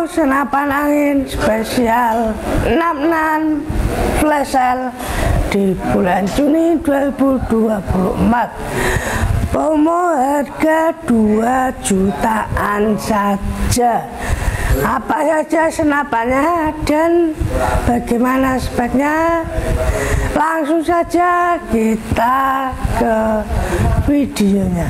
senapan angin spesial 66 flash sale di bulan Juni 2024. Promo harga 2 jutaan saja. Apa saja senapannya dan bagaimana speknya? Langsung saja kita ke videonya.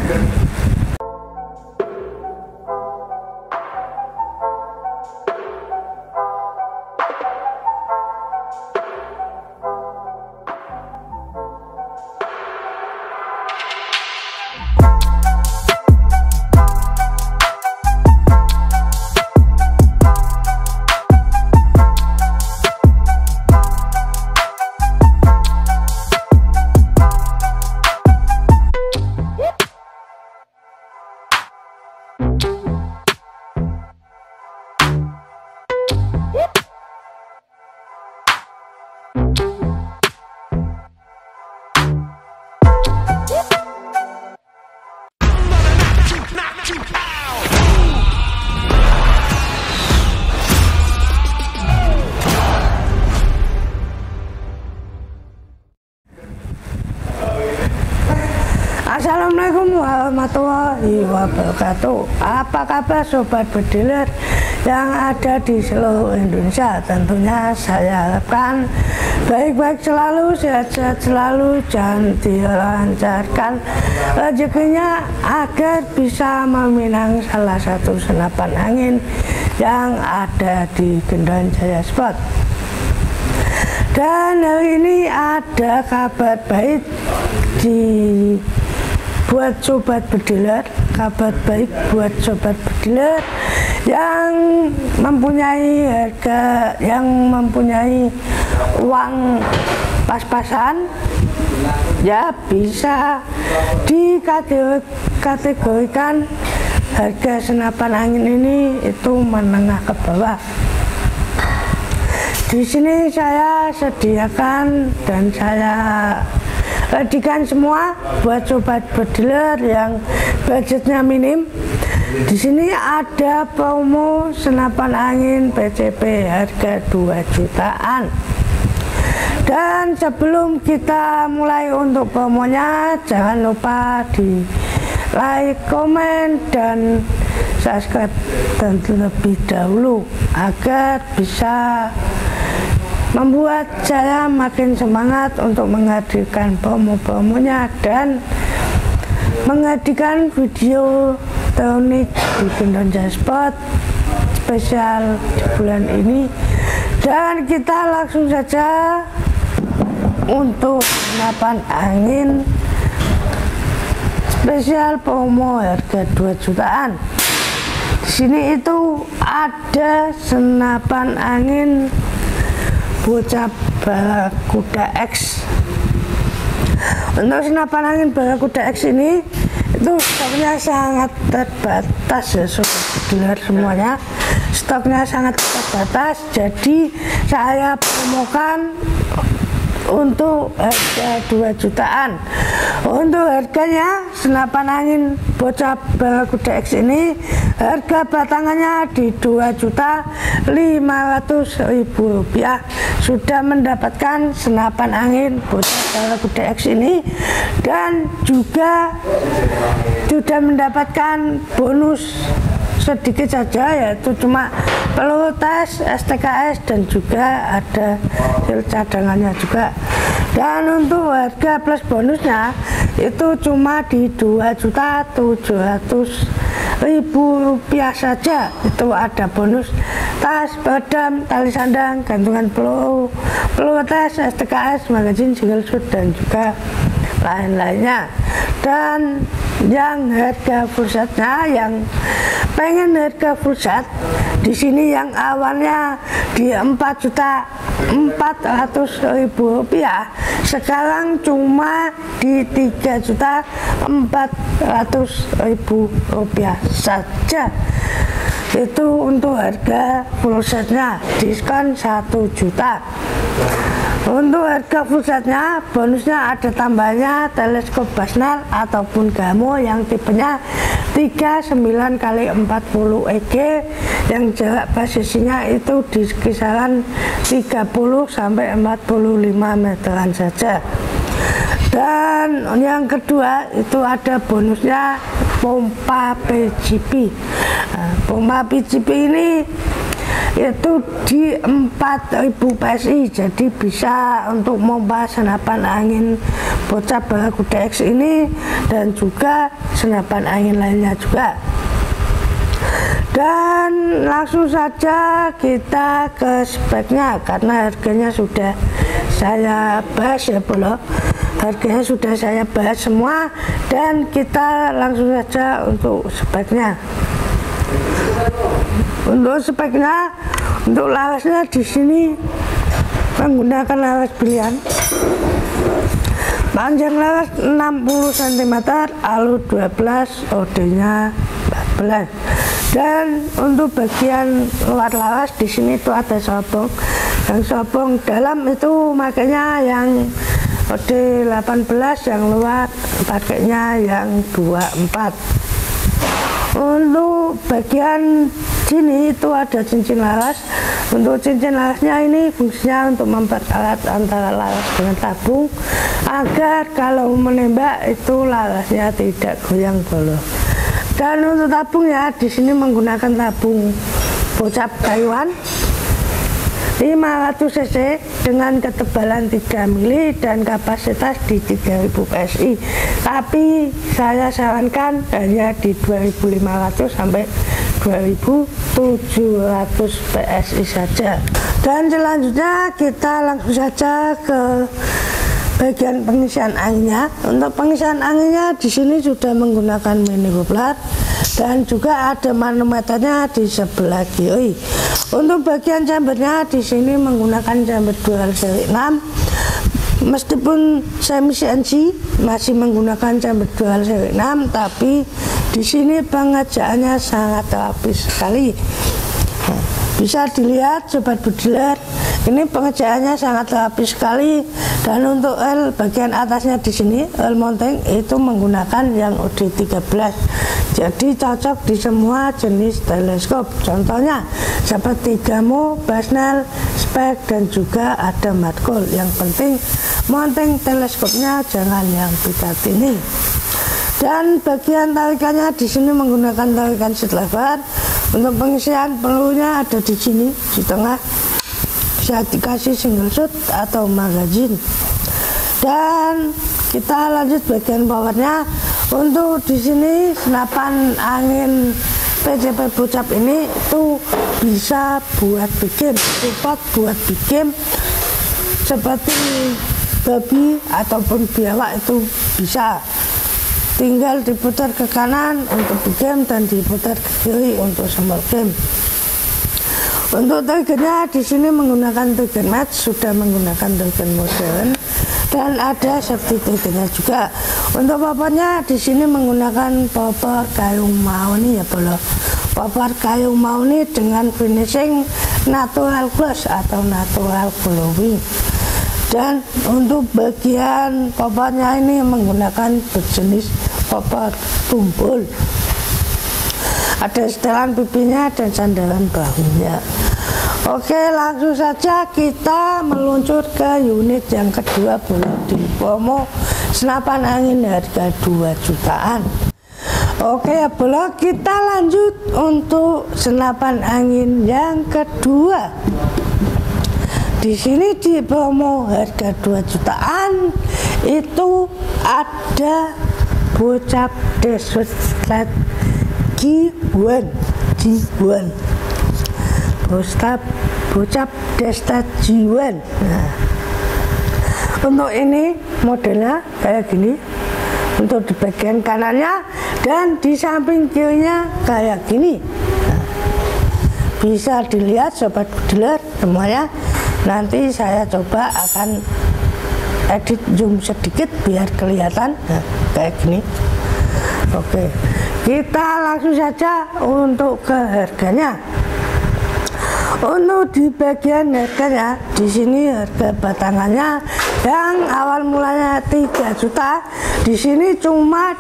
Assalamualaikum warahmatullahi wabarakatuh. Apa kabar sobat bediler yang ada di seluruh Indonesia? Tentunya saya harapkan baik-baik selalu, sehat-sehat selalu, dan dilancarkan rezekinya agar bisa meminang salah satu senapan angin yang ada di Gendon Jaya Sport. Dan hari ini ada kabar baik buat sobat bediler, kabar baik buat sobat bediler yang mempunyai harga, yang mempunyai uang pas-pasan, ya bisa dikategorikan harga senapan angin ini itu menengah ke bawah. Di sini saya sediakan dan saya readikan semua buat sobat bediler yang budgetnya minim. Di sini ada promo senapan angin PCP harga 2 jutaan. Dan sebelum kita mulai untuk promonya, jangan lupa di like, komen, dan subscribe terlebih dahulu agar bisa membuat saya makin semangat untuk menghadirkan promo-promonya dan menghadirkan video terunik di Gendon Jaya Sport spesial di bulan ini. Dan kita langsung saja untuk senapan angin spesial promo harga 2 jutaan. Di sini itu ada senapan angin bocah Barakuda X. Untuk senapan angin Barakuda X ini itu stoknya sangat terbatas ya sobat bediler semuanya. Stoknya sangat terbatas, jadi saya promokan untuk harga 2 jutaan. Untuk harganya senapan angin bocah Barakuda X ini harga batangannya di 2.500.000 rupiah. Sudah mendapatkan senapan angin bocah Barakuda X ini dan juga sudah mendapatkan bonus sedikit saja, yaitu cuma peluru tes STKS dan juga ada hasil cadangannya juga. Dan untuk harga plus bonusnya itu cuma di 2.700.000 rupiah saja. Itu ada bonus tas, pedang, tali sandang, gantungan peluru, peluru tes STKS, magazin single shoot, dan juga lain-lainnya. Dan yang harga full setnya, yang pengen harga full set di sini yang awalnya di 4.400.000 rupiah, sekarang cuma di 3.400.000 rupiah saja. Itu untuk harga full setnya, diskon 1 juta. Untuk harga full setnya, bonusnya ada tambahnya teleskop Basnar ataupun Gamo yang tipenya 39 kali 40 EG yang jarak basisnya itu di kisaran 30 sampai 45 meteran saja. Dan yang kedua itu ada bonusnya pompa PGP. Pompa PGP ini itu di 4000 PSI, jadi bisa untuk memompa senapan angin bocap Barakuda X ini dan juga senapan angin lainnya juga. Dan langsung saja kita ke speknya karena harganya sudah saya bahas ya bro. Harganya sudah saya bahas semua dan kita langsung saja untuk speknya. Untuk speknya, untuk larasnya di sini menggunakan laras brilian. Panjang laras 60 cm, alu 12, OD-nya 14. Dan untuk bagian luar laras di sini itu ada sobong. Yang sobong dalam itu makanya yang OD 18, yang luar pakainya yang 24. Untuk bagian sini itu ada cincin laras. Untuk cincin larasnya ini fungsinya untuk mempererat antara laras dengan tabung agar kalau menembak itu larasnya tidak goyang bolong. Dan untuk tabungnya di sini menggunakan tabung bocap Taiwan 500 cc dengan ketebalan 3 mili dan kapasitas di 3000 PSI, tapi saya sarankan hanya di 2500 sampai 2700 PSI saja. Dan selanjutnya kita langsung saja ke bagian pengisian anginnya. Untuk pengisian anginnya di sini sudah menggunakan mini coupler dan juga ada manometernya di sebelah kiri. Untuk bagian chambernya di sini menggunakan chamber dual seri 6. Meskipun semi CNC masih menggunakan chamber dual seri 6, tapi di sini pengerjaannya sangat rapi sekali. Bisa dilihat sobat budiler, ini pengerjaannya sangat rapi sekali. Dan untuk L bagian atasnya di sini L mounting itu menggunakan yang OD13, jadi cocok di semua jenis teleskop. Contohnya seperti Gamo, Basnel, Spek, dan juga ada matkul. Yang penting mounting teleskopnya jangan yang Picatinny. Dan bagian tarikannya di sini menggunakan tarikan seat lever. Untuk pengisian pelurunya ada di sini di tengah, bisa dikasih single shot atau magazine. Dan kita lanjut bagian powernya. Untuk di sini senapan angin PJP bocap ini itu bisa buat bikin support, buat bikin seperti babi ataupun biawak itu bisa. Tinggal diputar ke kanan untuk game dan diputar ke kiri untuk sumber game. Untuk triggernya di sini menggunakan trigger match, sudah menggunakan trigger modern dan ada safety triggernya juga. Untuk poppernya di sini menggunakan popper kayu mahoni ya bro. Popper kayu mahoni dengan finishing natural gloss atau natural glowing. Dan untuk bagian poppernya ini menggunakan berjenis popper tumpul. Ada setelan pipinya dan sandaran bahunya. Oke, langsung saja kita meluncur ke unit yang kedua di promo senapan angin harga 2 jutaan. Oke ya bro, kita lanjut untuk senapan angin yang kedua. Di sini di promo harga 2 jutaan itu ada bocap Desert Sled G1. Bocap Desert G1. Nah, untuk ini modelnya kayak gini. Untuk di bagian kanannya dan di samping kirinya kayak gini. Nah, bisa dilihat sobat budiler semuanya. Nanti saya coba akan edit zoom sedikit biar kelihatan. Nah, kayak gini. Oke, kita langsung saja untuk ke harganya. Untuk di bagian harganya, di sini harga batangannya yang awal mulanya 3 juta Di sini cuma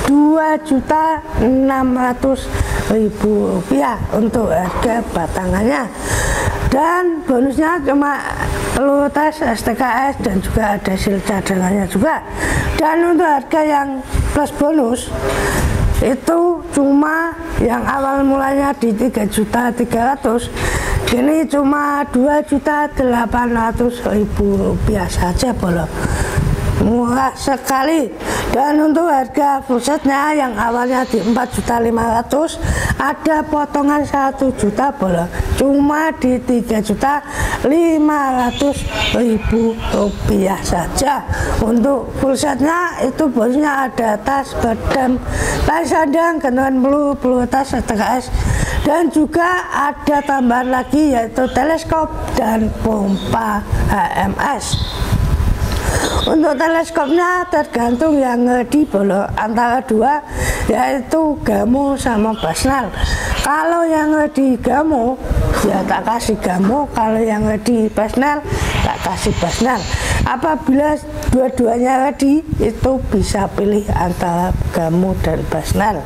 Rp2.600.000 untuk harga batangannya, dan bonusnya cuma peluru tes STKS dan juga ada sil cadangannya juga. Dan untuk harga yang plus bonus itu cuma yang awal mulanya di Rp3.300.000, ini cuma Rp2.800.000 saja bolo. Murah sekali. Dan untuk harga full setnya yang awalnya di Rp4.500.000 ada potongan Rp1.000.000 bolo, cuma di Rp3.500.000 saja. Untuk full setnya itu bonusnya ada tas, bedam, tas sandang, gantungan peluru tas STKS, dan juga ada tambahan lagi yaitu teleskop dan pompa HMS. Untuk teleskopnya tergantung yang ngedi bolo, antara dua yaitu Gamo sama Basnel. Kalau yang ngedi Gamo ya tak kasih Gamo, kalau yang ngedi Basnel tak kasih Basnel. Apabila dua-duanya ngedi itu bisa pilih antara Gamo dan Basnel.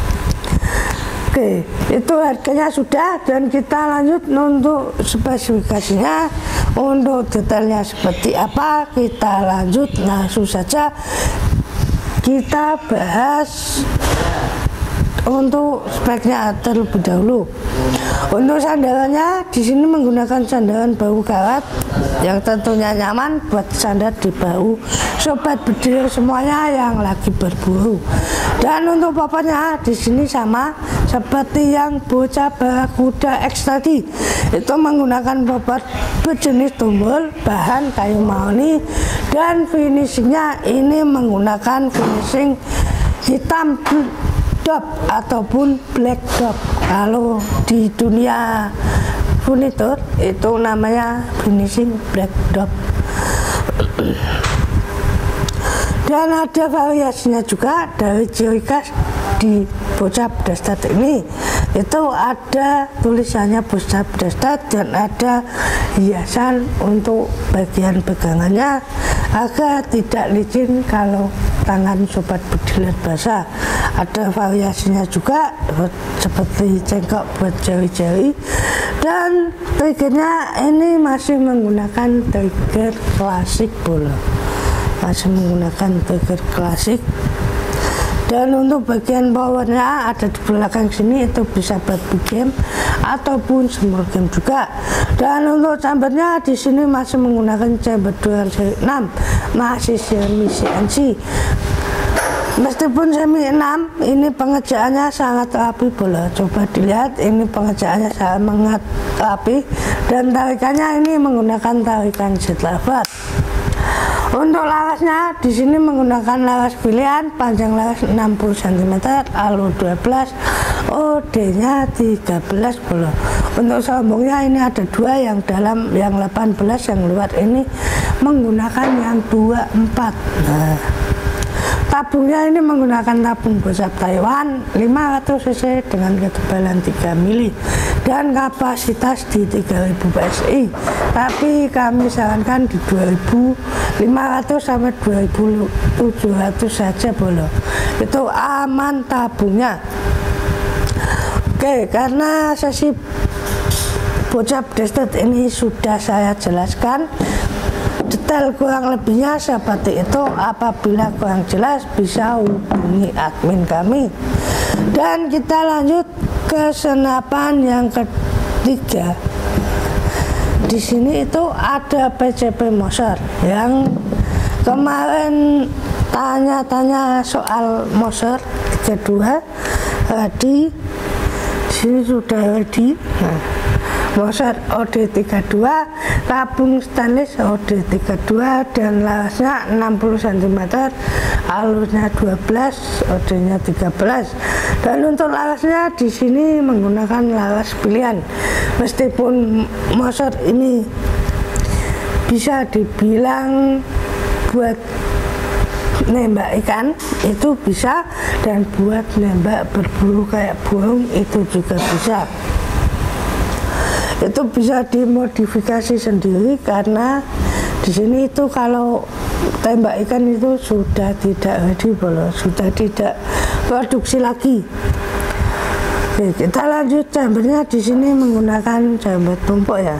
Oke, itu harganya sudah, dan kita lanjut untuk spesifikasinya. Untuk detailnya seperti apa kita lanjut langsung saja kita bahas untuk speknya terlebih dahulu. Untuk sandarannya di sini menggunakan sandaran bahu kawat yang tentunya nyaman buat sandar di bahu sobat bedil semuanya yang lagi berburu. Dan untuk popotnya di sini sama seperti yang bocah barakuda X tadi, itu menggunakan popot berjenis tombol bahan kayu mahoni, dan finishingnya ini menggunakan finishing hitam dop ataupun black dop. Kalau di dunia furnitur itu namanya finishing black dop. Dan ada variasinya juga dari ciri khas di bocah pedestat ini, itu ada tulisannya bocah pedestat dan ada hiasan untuk bagian pegangannya agar tidak licin kalau tangan sobat bedil basah. Ada variasinya juga seperti cengkok buat jari-jari, dan triggernya ini masih menggunakan trigger klasik bolo, masih menggunakan trigger klasik. Dan untuk bagian powernya ada di belakang sini, itu bisa buat big game ataupun small game juga. Dan untuk chambernya di sini masih menggunakan chamber dual seri 6, masih semi CNC. Meskipun semi 6 ini pengerjaannya sangat rapi bolo, coba dilihat ini pengerjaannya sangat rapi, dan tarikannya ini menggunakan tarikan jet lever. Untuk larasnya di sini menggunakan laras pilihan, panjang laras 60 cm, alur 12, OD-nya 13 bolo. Untuk sombongnya ini ada dua, yang dalam yang 18, yang luar ini menggunakan yang 24. Nah, tabungnya ini menggunakan tabung bocap Taiwan 500 cc dengan ketebalan 3 mili dan kapasitas di 3000 PSI, tapi kami sarankan di 2500 sampai 2700 saja bolo, itu aman tabungnya. Oke, karena sesi bocah pedestat ini sudah saya jelaskan detail kurang lebihnya seperti itu. Apabila kurang jelas bisa hubungi admin kami. Dan kita lanjut ke senapan yang ketiga. Di sini itu ada PCP Moser yang kemarin tanya-tanya soal Moser 32 ready. Sini sudah ready. Moser OD32, tabung stainless OD32 dan larasnya 60 cm, alurnya 12, OD-nya 13. Dan untuk larasnya di sini menggunakan laras pilihan. Meskipun Moser ini bisa dibilang buat nembak ikan itu bisa, dan buat nembak berburu kayak burung itu juga bisa. Itu bisa dimodifikasi sendiri, karena di sini itu kalau tembak ikan itu sudah tidak edible, sudah tidak produksi lagi. Oke, kita lanjut chambernya. Di sini menggunakan chamber tumpuk ya.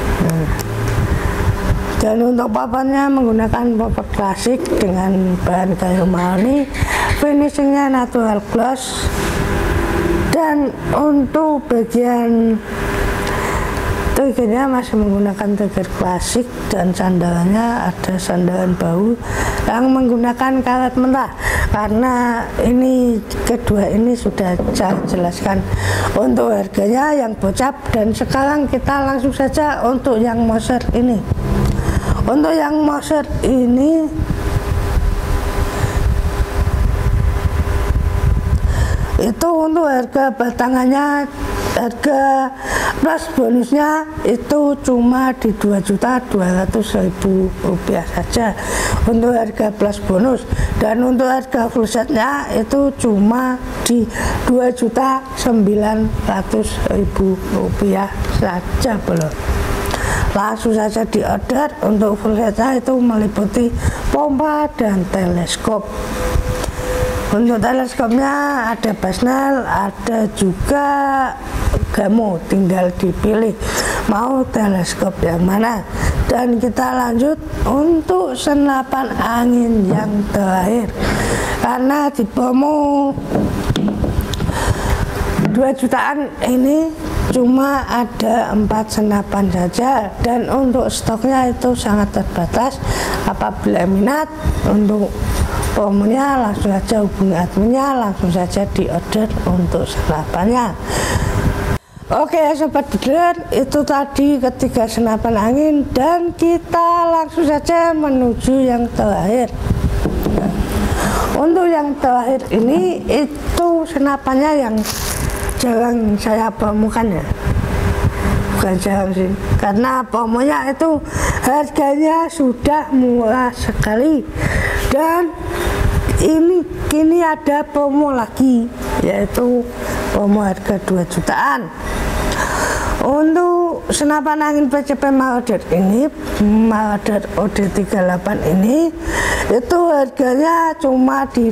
Dan untuk papannya menggunakan papan klasik dengan bahan kayu mahoni, finishingnya natural gloss. Dan untuk bagian triggernya masih menggunakan trigger klasik, dan sandalannya ada sandalan bahu yang menggunakan karet mentah, karena ini kedua ini sudah saya jelaskan untuk harganya yang bocap. Dan sekarang kita langsung saja untuk yang Moser ini. Untuk yang Moser ini itu untuk harga batangannya, harga plus bonusnya itu cuma di Rp2.200.000 saja untuk harga plus bonus. Dan untuk harga full setnya itu cuma di Rp2.900.000 saja belum. Langsung saja di order. Untuk full setnya itu meliputi pompa dan teleskop. Untuk teleskopnya ada Basnel, ada juga Gamo, tinggal dipilih mau teleskop yang mana. Dan kita lanjut untuk senapan angin yang terakhir, karena di promo 2 jutaan ini cuma ada 4 senapan saja, dan untuk stoknya itu sangat terbatas. Apabila minat untuk promonya, langsung saja hubungi adminnya, langsung saja di order untuk senapannya. Oke sobat dealer, itu tadi ketiga senapan angin, dan kita langsung saja menuju yang terakhir. Untuk yang terakhir ini itu senapannya yang jarang saya promokan ya, bukan jarang sih, karena promonya itu harganya sudah murah sekali. Dan ini kini ada promo lagi, yaitu promo harga 2 jutaan. Untuk senapan angin PCP Marauder ini, Marauder OD38 ini, itu harganya cuma di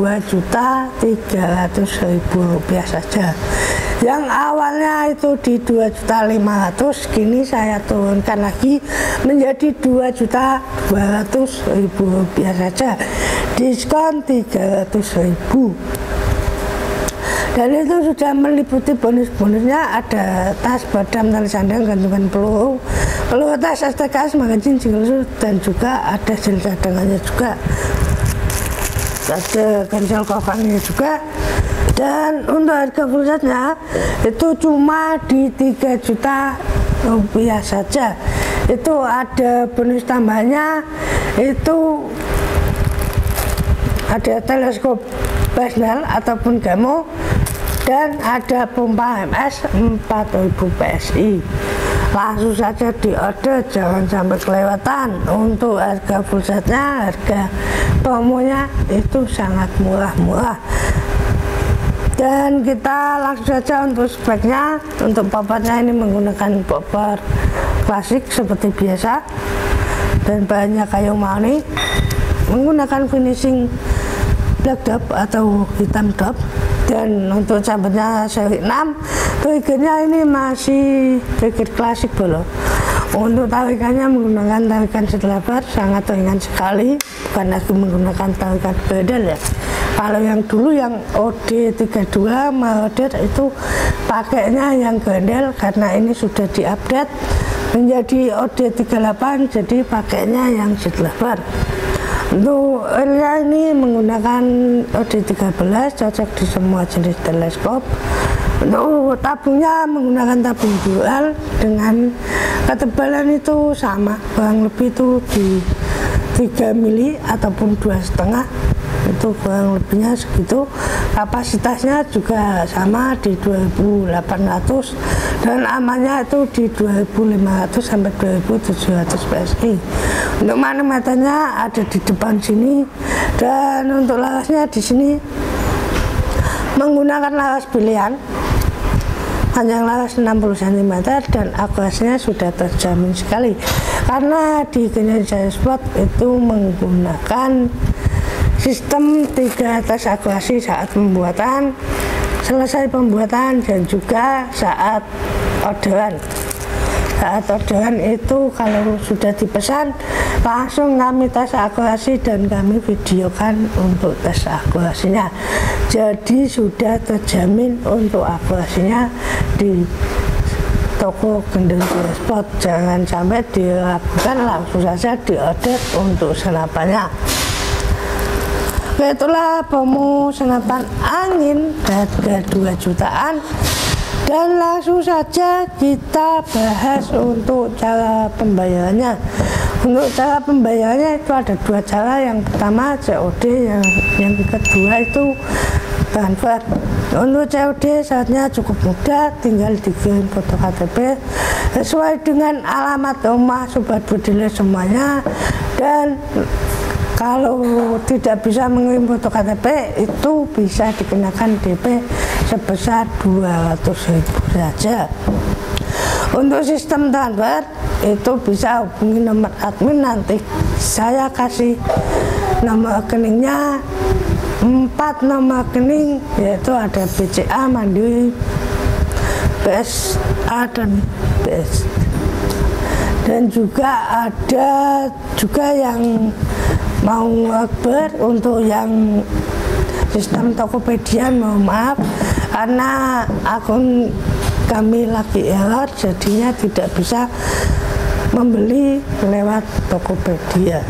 Rp2.300.000 saja. Yang awalnya itu di Rp2.500.000, kini saya turunkan lagi menjadi Rp2.200.000 saja, diskon Rp300.000. Dan itu sudah meliputi bonus-bonusnya, ada tas, badam, tali sandang, gantungan peluru, peluru tas, STKS, magazin, single, dan juga ada sel cadangannya juga, ada cancel covernya juga. Dan untuk harga full setnya itu cuma di Rp3 juta saja. Itu ada bonus tambahannya, itu ada teleskop Basnel ataupun Gamo, dan ada pompa MS 4000 PSI. Langsung saja di order, jangan sampai kelewatan. Untuk harga full setnya, harga promonya itu sangat murah-murah. Dan kita langsung saja untuk speknya. Untuk poppernya ini menggunakan popper klasik seperti biasa, dan bahannya kayu mahoni, menggunakan finishing black dop atau hitam dop. Dan untuk chambernya seri 6, triggernya ini masih trigger klasik belum. Untuk tarikannya menggunakan tarikan setelah sangat ringan sekali, bukan lagi menggunakan tarikan pedal ya. Kalau yang dulu yang OD32 Marauder itu pakainya yang gandel, karena ini sudah diupdate menjadi OD38, jadi pakainya yang setelah. Untuk oilnya ini menggunakan OD13, cocok di semua jenis teleskop. Untuk tabungnya menggunakan tabung dual dengan ketebalan itu sama, kurang lebih itu di 3 mili ataupun 2,5, itu kurang lebihnya segitu. Kapasitasnya juga sama di 2800, dan amannya itu di 2500 sampai 2700 PSI. Untuk manometernya ada di depan sini, dan untuk larasnya di sini menggunakan laras pilihan panjang laras 60 cm dan akurasinya sudah terjamin sekali karena di Canyon Jaya Sport itu menggunakan sistem 3 tes akurasi saat pembuatan, selesai pembuatan, dan juga saat orderan. Saat orderan itu kalau sudah dipesan langsung kami tes akurasi dan kami videokan untuk tes akurasinya. Jadi sudah terjamin untuk akurasinya di toko Gendeng Jaya Sport. Jangan sampai dilakukan, langsung saja diorder untuk senapannya. Itulah Bomo senapan angin harga 2 jutaan. Dan langsung saja kita bahas untuk cara pembayarannya. Untuk cara pembayarannya itu ada 2 cara. Yang pertama COD, yang kedua itu transfer. Untuk COD saatnya cukup mudah, tinggal dikirim foto KTP sesuai dengan alamat rumah Sobat Budiler semuanya. Dan kalau tidak bisa mengirim foto KTP itu bisa dikenakan DP sebesar 200.000 saja. Untuk sistem transfer itu bisa hubungi nomor admin, nanti saya kasih nomor rekeningnya 4 nomor rekening, yaitu ada BCA, Mandiri, BSA dan BS. Dan juga ada yang mau akbar untuk yang sistem Tokopedia, mohon maaf karena akun kami lagi error, jadinya tidak bisa membeli lewat Tokopedia.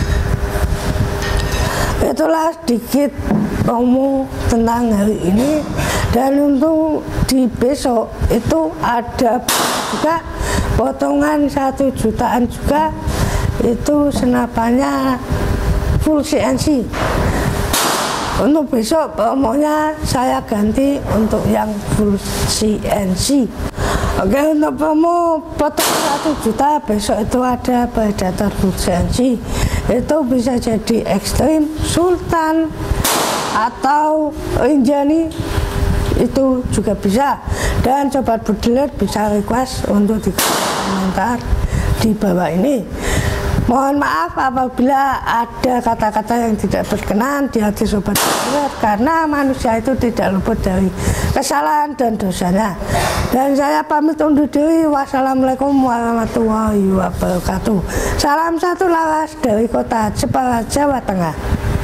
Itulah sedikit promo tentang hari ini. Dan untuk di besok itu ada juga potongan 1 jutaan juga, itu senapannya full CNC. Untuk besok promonya saya ganti untuk yang full CNC. Oke, untuk promo potongan 1 juta besok itu ada Predator full CNC. Itu bisa jadi Extreme, Sultan atau Rinjani, itu juga bisa. Dan Sobat Budiler bisa request untuk di komentar di bawah ini. Mohon maaf apabila ada kata-kata yang tidak berkenan di hati Sobat Budiler, karena manusia itu tidak luput dari kesalahan dan dosanya. Dan saya pamit undur diri. Wassalamualaikum warahmatullahi wabarakatuh. Salam satu laras dari kota Jepara, Jawa Tengah.